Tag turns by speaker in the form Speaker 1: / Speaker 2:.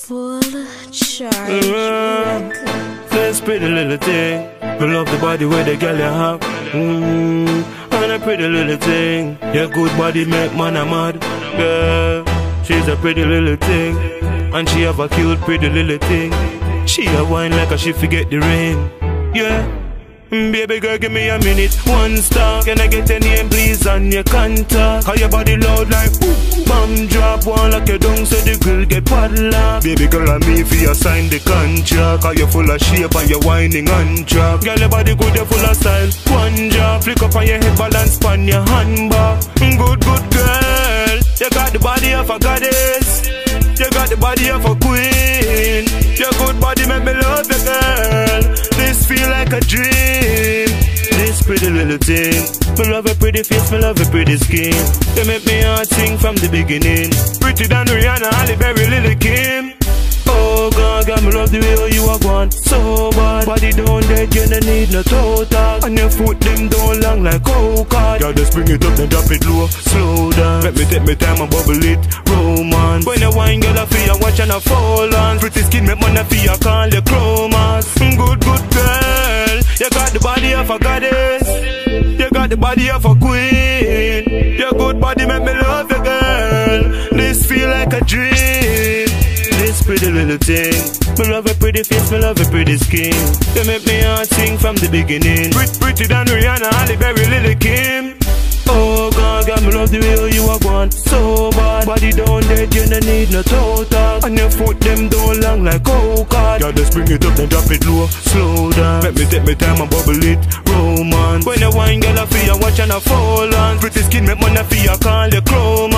Speaker 1: Full charge.
Speaker 2: This pretty little thing, me love the body where the girl you have. And a pretty little thing, your good body make man a mad. Girl, she's a pretty little thing, and she have a cute pretty little thing. She a wine like a she forget the rain. Yeah. Baby girl, give me a minute, 1 star. Can I get your name please and your contact? Cause your body loud like ooh, bomb drop. One like your dung so the grill get padlocked. Baby girl and me for you sign the contract. Cause you full of shape and you're whining on track. Girl your body good, you full of style. 1 drop, flick up on your head, balance pan your handbag. Good, good girl, you got the body of a goddess. You got the body of a queen. Your good body make me love you, girl. This feel like a dream. This pretty little thing, me love your pretty face, me love your pretty skin. You make me heart sing from the beginning. Pretty than Rihanna, Halle Berry, Lil' Kim. Oh God, girl, me love the way you are gone so bad. Body down dead, you don't need no toe tag. And your foot them down long like coca. Girl, just bring it up and drop it low, slow down. Let me take my time and bubble it, romance. When you wine, girl, I feel you watch and I fall on. Pretty skin make man I feel you call you chromas. Good, good girl, you got the body of a goddess. You got the body of a queen. Your good body make me love you, girl. This feel like a dream. This pretty little thing, me love your pretty face, me love your pretty skin. You make me heart sing from the beginning. Pretty than Rihanna, Halle Berry, Lil' Kim. Oh God, girl, me love the way you are gone so bad. Body down dead, you don't need no toe tag. And your foot them down long like coca. Girl, just bring it up and drop it low, slow down. Let me take my time and bubble it, romance. When you wine, girl, I feel you watch and I fall on. Pretty skin make man I feel you call you chroma.